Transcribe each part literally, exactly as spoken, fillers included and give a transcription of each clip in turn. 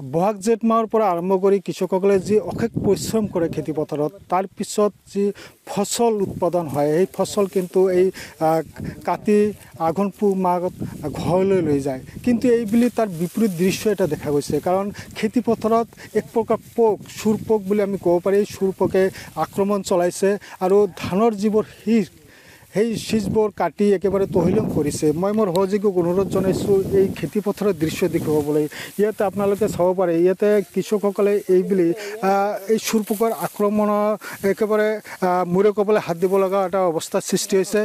বহাগ জেঠ মাহৰ পৰা আৰম্ভ কৰি কৃষকসকলে যি অশেষ পৰিশ্ৰম কৰে খেতি পথাৰত তাৰ পিছত যি ফসল উৎপাদন হয় এই ফসল কিন্তু এই কাতি আঘোণ পুহ মাহত ঘৰলৈ লৈ যায় কিন্তু এই বুলি তাৰ বিপৰীত দৃশ্য এটা দেখা গৈছে কাৰণ খেতি পথাৰত এক প্ৰকাৰ পোক চুৰ পোক বুলি আমি ক'ব পাৰি চুৰ পোকে আক্ৰমণ চলাইছে আৰু ধানৰ যিবোৰ শীষ সেই শীষবোৰ কাটি একেবাৰে তহিলং কৰিছে মই মোৰ সহযোগীক অনুৰোধ জনাইছোঁ এই খেতি পথাৰৰ দৃশ্য দেখুৱাবলৈ ইয়াতে আপোনালোকে চাব পাৰে ইয়াতে কৃষকসকলে এইবুলি এই চুৰ পোকৰ আক্ৰমণৰ একেবাৰে মূৰে কপালে হাত দিব লগা এটা অৱস্থাৰ সৃষ্টি হৈছে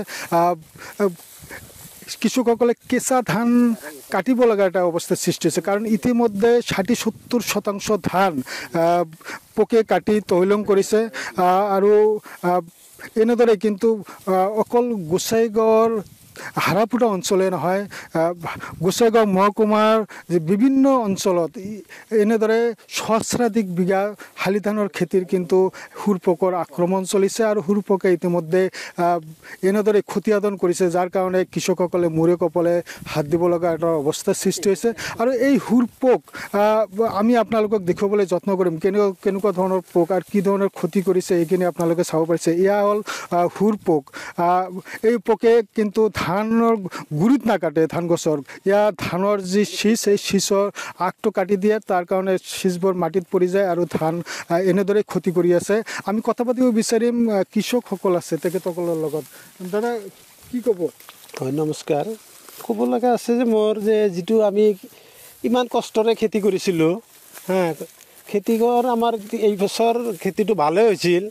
কৃষকসকলে কেঁচা ধান কাটিব লগা এটা অৱস্থাৰ সৃষ্টি হৈছে কাৰণ ইতিমধ্যে ষাঠি সত্তৰ শতাংশ ধান পোকে কাটি তহিলং কৰিছে আৰু এনেদৰে কিন্তু অকল গোসাইগাঁৱৰ হাৰাপুটা অঞ্চলে নহয় গোসাইগাঁও মহকুমাৰ যে বিভিন্ন অঞ্চলত এনেদৰে সহস্ৰাধিক বিঘা শালি ধানৰ খেতিৰ কিন্তু হুৰপোকৰ আক্ৰমণ চলিছে আৰু হুৰপোকে ইতিমধ্যে এনেদৰে ক্ষতিসাধন কৰিছে যাৰ কাৰণে কৃষকসকলে মূৰে কপালে হাত দিব লগা এটা অৱস্থাৰ সৃষ্টি হৈছে আৰু এই হুৰপোক আমি আপোনালোকক দেখুৱাবলৈ যত্ন কৰিম কেনেকুৱা কেনেকুৱা ধৰণৰ পোক আৰু কি ধৰণৰ ক্ষতি কৰিছে এইখিনি আপোনালোকে চাব পাৰিছে এয়া হ'ল হুৰপোক এই পোকে কিন্তু ধানৰ গুৰিত নাকাটে ধান গছৰ ইয়াৰ ধানৰ যি শীষ এই শীষৰ আগটো কাটি দিয়ে তাৰ কাৰণে শীষবোৰ মাটিত পৰি যায় আৰু ধান এনেদৰে ক্ষতি কৰি আছে আমি কথা পাতিব বিচাৰিম কৃষকসকল আছে তেখেতসকলৰ লগত দাদা কি ক'ব হয় নমস্কাৰ ক'ব লগা আছে যে মোৰ যে যিটো আমি ইমান কষ্টৰে খেতি কৰিছিলোঁ হা খেতি কৰ আমাৰ এই বছৰ খেতিটো ভালে হৈছিল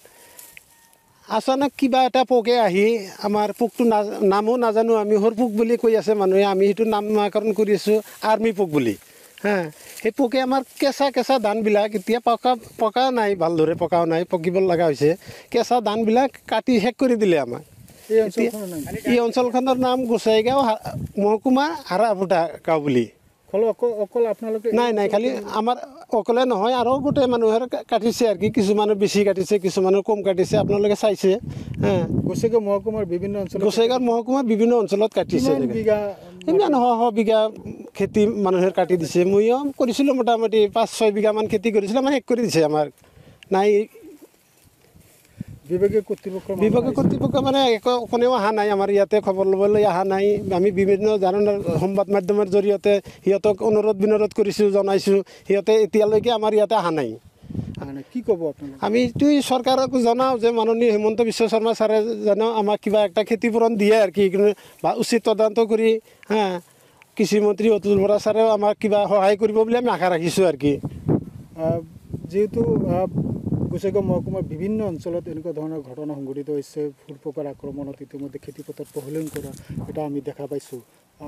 আচানক কিবা এটা পোকে আহি আমাৰ পোকটো না নামো নাজানো আমি সৰ পোক বুলি কৈ আছে মানুহে আমি সেইটো নাম নামকৰণ কৰি আছোঁ আৰ্মি পোক বুলি হা সেই পোকে আমাৰ কেঁচা কেঁচা ধানবিলাক এতিয়া পকা পকা নাই ভালদৰে পকাও নাই পকিব লগা হৈছে কেঁচা ধানবিলাক কাটি শেষ কৰি দিলে আমাক এই অঞ্চলখনৰ নাম গোসাইগাঁও মহকুমা হাৰাপুটা গাঁও বুলি অকল আপোনালোকে নাই নাই খালি আমাৰ অকলে নহয় আৰু গোটেই মানুহৰ কাটিছে আৰু কি কিছুমানৰ বেছি কাটিছে কিছুমানৰ কম কাটিছে আপোনালোকে চাইছে হা গোসাইগাঁও মহকুমাৰ বিভিন্ন অঞ্চল গোসাইগাঁও মহকুমাৰ বিভিন্ন অঞ্চলত কাটিছে ইমান শ শ বিঘা খেতি মানুহে কাটি দিছে ময়ো কৰিছিলোঁ মোটামুটি পাঁচ ছয় বিঘামান খেতি কৰিছিলোঁ মানে শেষ কৰি দিছে আমাৰ নাই বিভাগীয় কৰ্তৃপক্ষ বিভাগীয় কৰ্তৃপক্ষ মানে কোনেও অহা নাই আমাৰ ইয়াতে খবৰ ল'বলৈ অহা নাই আমি বিভিন্ন ধৰণৰ সংবাদ মাধ্যমৰ জৰিয়তে সিহঁতক অনুৰোধ বিনোধ কৰিছোঁ জনাইছোঁ সিহঁতে এতিয়ালৈকে আমাৰ ইয়াতে অহা নাই কি ক'ব আপোনালোকে আমি এইটোৱে চৰকাৰক জনাওঁ যে মাননীয় হিমন্ত বিশ্ব শৰ্মা ছাৰে যেন আমাক কিবা একটা ক্ষতিপূৰণ দিয়ে আৰু কি বা উচিত তদন্ত কৰি হা কৃষিমন্ত্ৰী অতুল বৰা ছাৰেও আমাক কিবা সহায় কৰিব বুলি আমি আশা ৰাখিছোঁ আৰু কি যিহেতু গোসাইগাঁও মহকুমাৰ বিভিন্ন অঞ্চলত এনেকুৱা ধৰণৰ ঘটনা সংঘটিত হৈছে হুৰপোকৰ আক্ৰমণত ইতিমধ্যে খেতিপথাৰ তহিলং কৰা এটা আমি দেখা পাইছোঁ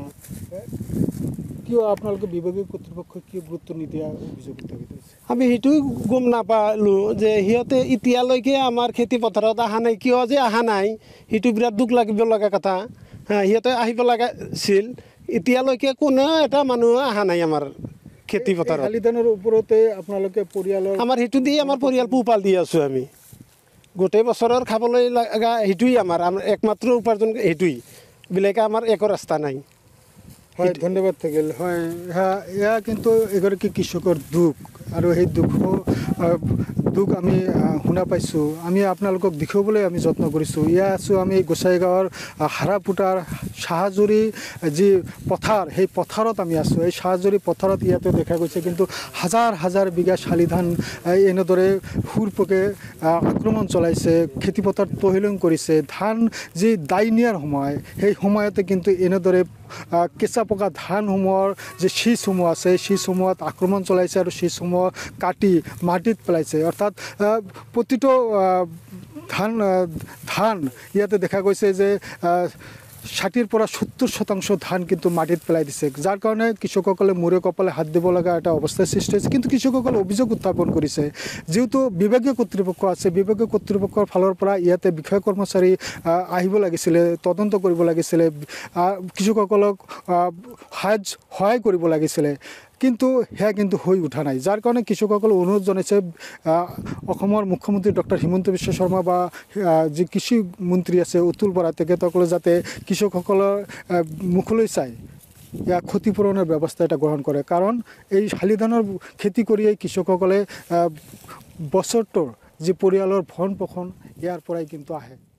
কিয় আপোনালোকে বিভাগীয় কৰ্তৃপক্ষই কিয় গুৰুত্ব নিদিয়া অভিযোগ উত্থাপিত হৈছে আমি সেইটোৱে গম নাপালোঁ যে সিহঁতে এতিয়ালৈকে আমাৰ খেতি পথাৰত অহা নাই কিয় যে অহা নাই সেইটো বিৰাট দুখ লাগিব লগা কথা হা সিহঁতে আহিব লগা আছিল এতিয়ালৈকে কোনো এটা মানুহ অহা নাই আমাৰ খেতি পথাৰত শালি ধানৰ ওপৰতে আপোনালোকে পৰিয়ালৰ আমাৰ সেইটো দিয়ে আমাৰ পৰিয়াল পোহপাল দি আছোঁ আমি গোটেই বছৰৰ খাবলৈ লগা সেইটোৱেই আমাৰ আমাৰ একমাত্ৰ উপাৰ্জন সেইটোৱেই বেলেগে আমাৰ একো ৰাস্তা নাই হয় ধন্যবাদ থাকিল হয় এয়া কিন্তু এগৰাকী কৃষকৰ দুখ আৰু সেই দুখ দুখ আমি শুনা পাইছোঁ আমি আপোনালোকক দেখুৱাবলৈ আমি যত্ন কৰিছোঁ এয়া আছোঁ আমি গোসাইগাঁৱৰ হাৰাপুটাৰ চাহাজুৰি যি পথাৰ সেই পথাৰত আমি আছোঁ এই চাহাজুৰি পথাৰত ইয়াতে দেখা গৈছে কিন্তু হাজাৰ হাজাৰ বিঘা শালি ধান এনেদৰে হুৰপোকে আক্ৰমণ চলাইছে খেতিপথাৰ তহিলং কৰিছে ধান যি দাই নিয়াৰ সময় সেই সময়তে কিন্তু এনেদৰে কেঁচা পকা ধানসমূহৰ যে শীষসমূহ আছে শীষসমূহত আক্ৰমণ চলাইছে আৰু শীষসমূহ কাটি মাটিত পেলাইছে অৰ্থাৎ প্ৰতিটো ধান ধান ইয়াতে দেখা গৈছে যে ষাঠিৰ পৰা সত্তৰ শতাংশ ধান কিন্তু মাটিত পেলাই দিছে যাৰ কাৰণে কৃষকসকলে মূৰে কপালে হাত দিব লগা এটা অৱস্থাৰ সৃষ্টি হৈছে কিন্তু কৃষকসকলে অভিযোগ উত্থাপন কৰিছে যিহেতু বিভাগীয় কৰ্তৃপক্ষ আছে বিভাগীয় কৰ্তৃপক্ষৰ ফালৰ পৰা ইয়াতে বিষয়া কৰ্মচাৰী আহিব লাগিছিলে তদন্ত কৰিব লাগিছিলে কৃষকসকলক সাহায্য সহায় কৰিব লাগিছিলে কিন্তু সেয়া কিন্তু হৈ উঠা নাই যাৰ কাৰণে কৃষকসকলে অনুৰোধ জনাইছে অসমৰ মুখ্যমন্ত্ৰী ডক্টৰ হিমন্ত বিশ্ব শৰ্মা বা যি কৃষি মন্ত্ৰী আছে অতুল বৰা তেখেতসকলে যাতে কৃষকসকলৰ মুখলৈ চাই ইয়াক ক্ষতিপূৰণৰ ব্যৱস্থা এটা গ্ৰহণ কৰে কাৰণ এই শালি ধানৰ খেতি কৰিয়েই কৃষকসকলে বছৰটোৰ যি পৰিয়ালৰ ভৰণ পোষণ ইয়াৰ পৰাই কিন্তু আহে।